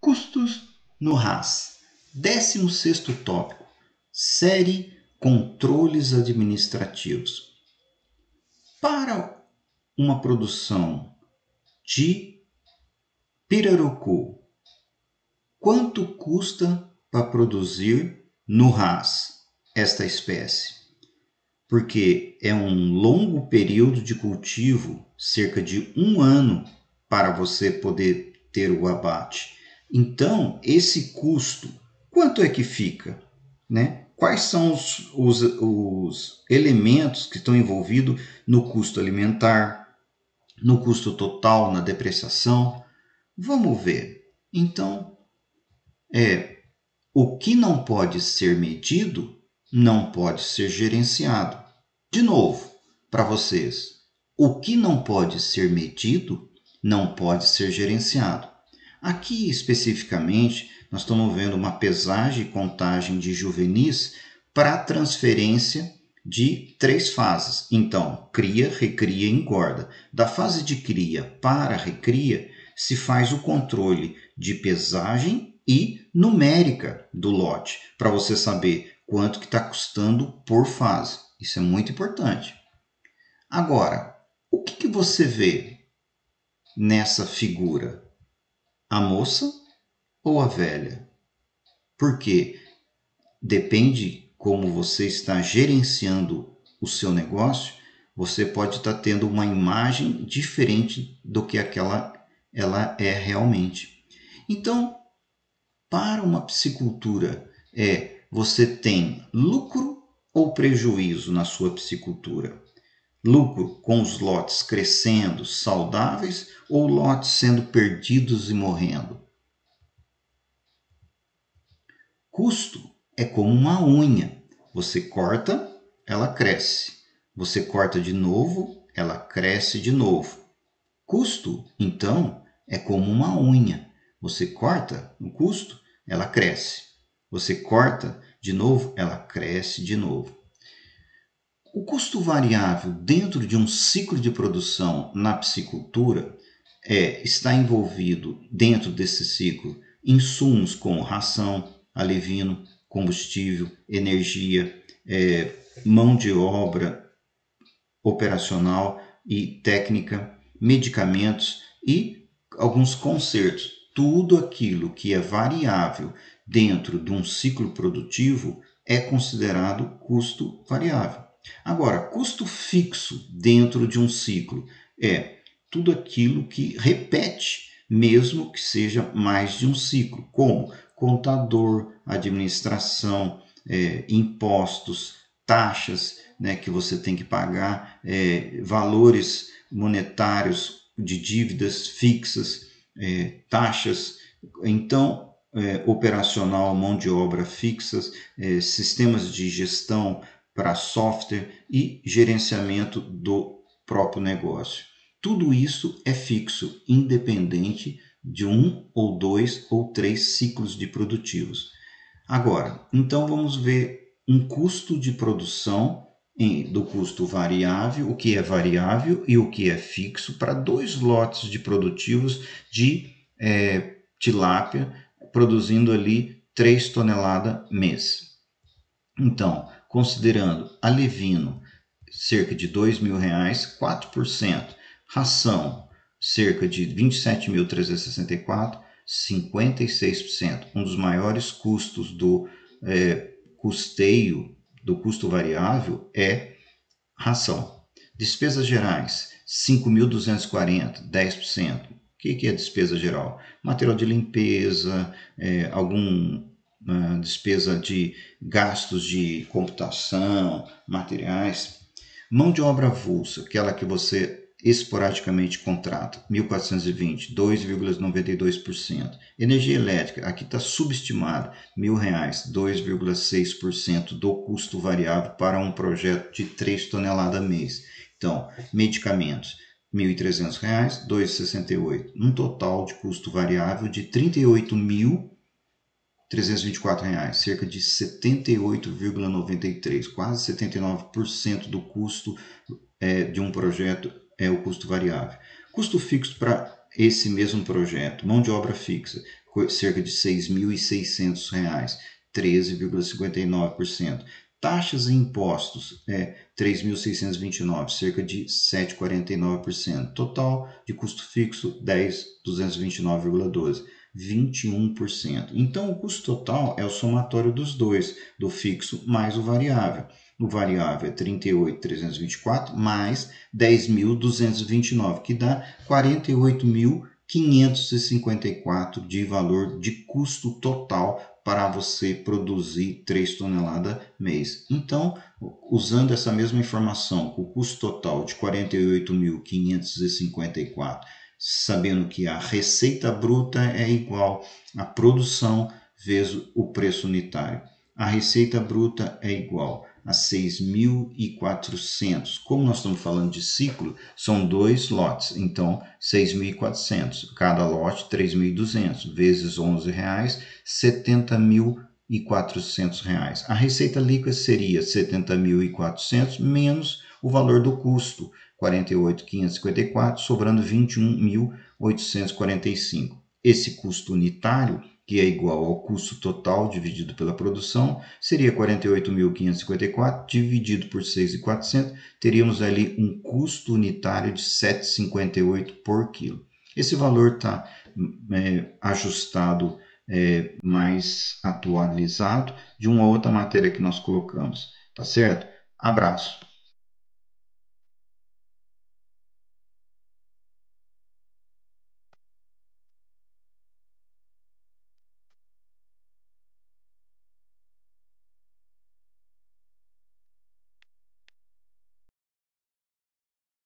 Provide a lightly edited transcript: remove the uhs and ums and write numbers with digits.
Custos no RAS. 16º tópico. Série Controles Administrativos. Para uma produção de pirarucu, quanto custa para produzir no RAS esta espécie? Porque é um longo período de cultivo, cerca de 1 ano, para você poder ter o abate. Então, esse custo, quanto é que fica? Né? Quais são os elementos que estão envolvidos no custo alimentar, no custo total, na depreciação? Vamos ver. Então, o que não pode ser medido não pode ser gerenciado. De novo, para vocês, o que não pode ser medido não pode ser gerenciado. Aqui, especificamente, nós estamos vendo uma pesagem e contagem de juvenis para transferência de 3 fases. Então, cria, recria e engorda. Da fase de cria para recria, se faz o controle de pesagem e numérica do lote, para você saber quanto que está custando por fase. Isso é muito importante. Agora, o que você vê nessa figura? A moça ou a velha? Porque depende como você está gerenciando o seu negócio, você pode estar tendo uma imagem diferente do que ela é realmente. Então, para uma piscicultura, você tem lucro ou prejuízo na sua piscicultura? Lucro com os lotes crescendo, saudáveis, ou lotes sendo perdidos e morrendo? Custo é como uma unha. Você corta, ela cresce. Você corta de novo, ela cresce de novo. Custo, então, é como uma unha. Você corta no custo, ela cresce. Você corta de novo, ela cresce de novo. O custo variável dentro de um ciclo de produção na piscicultura está envolvido dentro desse ciclo insumos como ração, alevino, combustível, energia, mão de obra operacional e técnica, medicamentos e alguns consertos. Tudo aquilo que é variável dentro de um ciclo produtivo é considerado custo variável. Agora, custo fixo dentro de um ciclo é tudo aquilo que repete, mesmo que seja mais de um ciclo, como contador, administração, impostos, taxas, né, que você tem que pagar, valores monetários de dívidas fixas, taxas. Então, operacional, mão de obra fixas, sistemas de gestão para software e gerenciamento do próprio negócio. Tudo isso é fixo, independente de 1 ou 2 ou 3 ciclos de produtivos. Agora, então vamos ver um custo de produção do custo variável, o que é variável e o que é fixo, para 2 lotes de produtivos de tilápia, produzindo ali 3 toneladas mês. Então, considerando alevino, cerca de R$2.000, 4%, ração, cerca de 27.364, 56%. Um dos maiores custos do custeio, do custo variável, é ração. Despesas gerais, 5.240, 10%. O que é despesa geral? Material de limpeza, despesa de gastos de computação, materiais. Mão de obra avulsa, aquela que você esporadicamente contrata, 1.420, 2,92%. Energia elétrica, aqui está subestimado, R$1.000, 2,6% do custo variável para um projeto de 3 toneladas mês. Então, medicamentos, R$1.300, 2,68%. Um total de custo variável de R$38.324, cerca de 78,93%, quase 79% do custo de um projeto é o custo variável. Custo fixo para esse mesmo projeto, mão de obra fixa, cerca de R$ 6.600, 13,59%. Taxas e impostos, 3.629, cerca de 7,49%. Total de custo fixo, 10.229,12, 21%. Então, o custo total é o somatório dos dois, do fixo mais o variável. O variável é 38.324 mais 10.229, que dá 48.554 de valor de custo total para você produzir 3 toneladas mês. Então, usando essa mesma informação, com o custo total de 48.554, sabendo que a receita bruta é igual à produção vezes o preço unitário. A receita bruta é igual a 6.400. Como nós estamos falando de ciclo, são 2 lotes, então 6.400. Cada lote 3.200 vezes R$11, R$70.400. A receita líquida seria 70.400 menos o valor do custo, 48.554, sobrando 21.845. Esse custo unitário, que é igual ao custo total dividido pela produção, seria 48.554 dividido por 6.400, teríamos ali um custo unitário de 7,58 por quilo. Esse valor está ajustado, mais atualizado de uma outra matéria que nós colocamos, tá certo? Abraço!